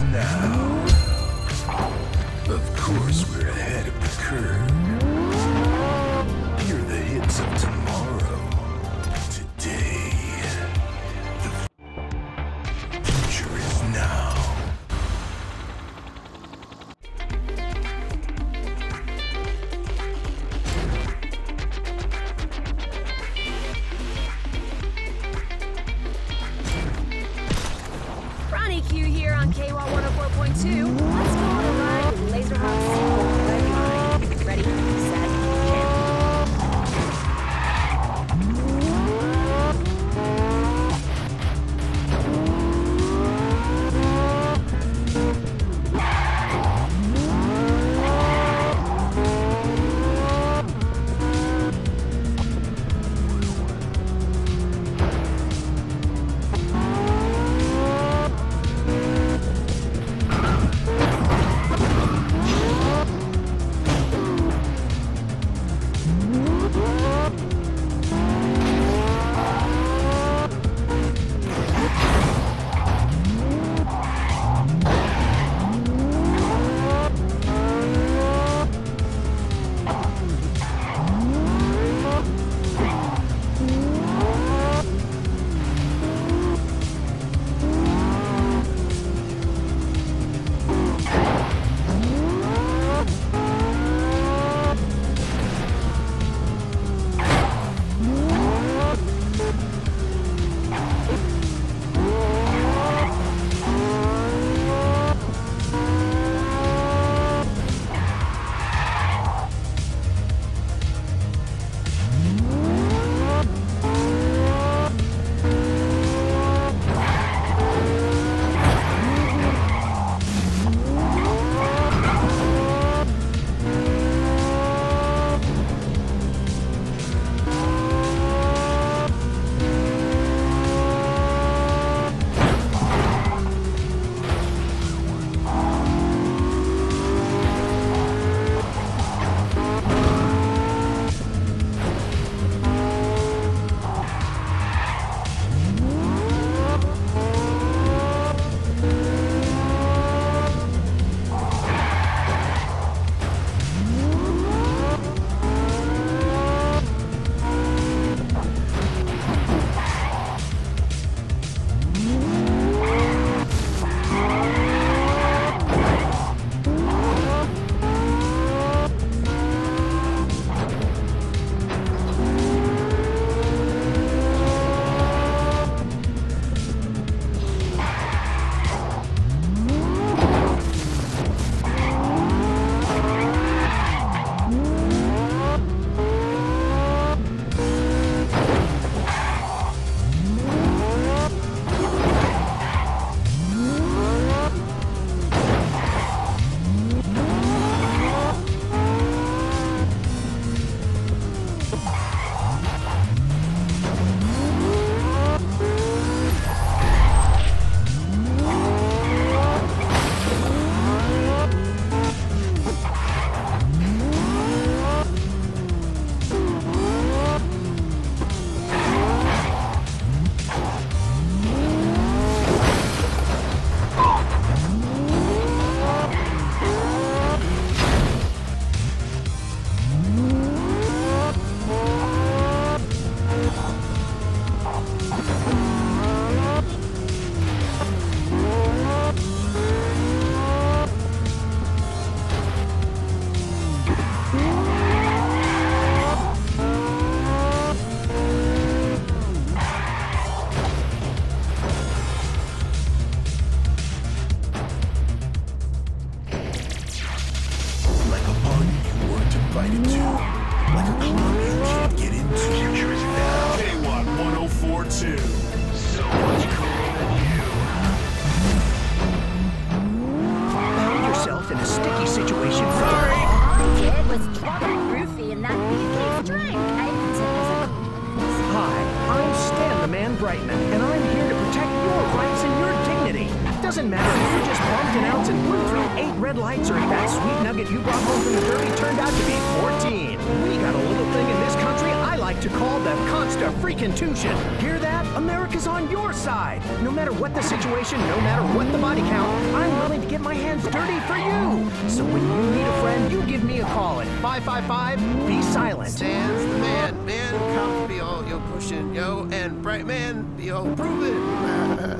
now. Of course, we're ahead of the curve. Here are the hits of tomorrow. Today. The future is now. Ronnie Q here on KWA 104.2. Let's go on a ride with Laserhawk Single Red Line. Ready, set, jam. invited to. Like a club you can't get into. Future is now. KWA 104.2. So much cooler than you. Found yourself in a sticky situation. Sorry! All I did was drop a roofie in that BK drink. I didn't say it was a... Hi, I'm Stan the Man Brightman, and I'm here to protect your rights and your dignity. Doesn't matter if you just bumped an ounce and blew through 8 red lights, or if that sweet nugget you brought home from the derby turned out to be 14. We got a little thing in this country I like to call the Consta-freaking-tution. Hear that? America's on your side. No matter what the situation, no matter what the body count, I'm willing my hands dirty for you. So when you need a friend, you give me a call at 555 Be Silent. Stands the man, man comes be all yo pushing yo, and bright man be all proving.